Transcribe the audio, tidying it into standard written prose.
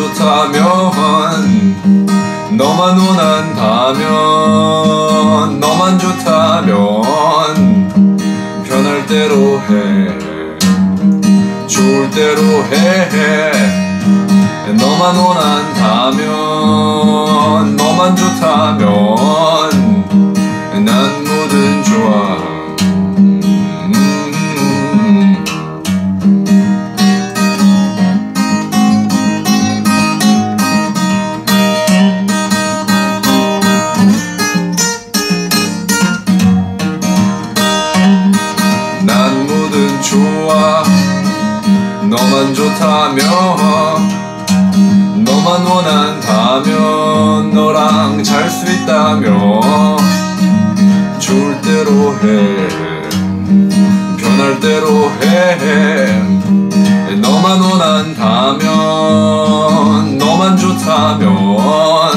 좋다면, 너만 원한다면, 너만 좋다면 편할 대로 해, 좋을 대로 해. 너만 원한다면, 너만 좋다면 난 뭐든 좋아. 난 뭐든 좋아. 너만 좋다면, 너만 원한다면, 너랑 잘 수 있다면 좋을 대로 해, 편할 대로 해. 너만 원한다면, 너만 좋다면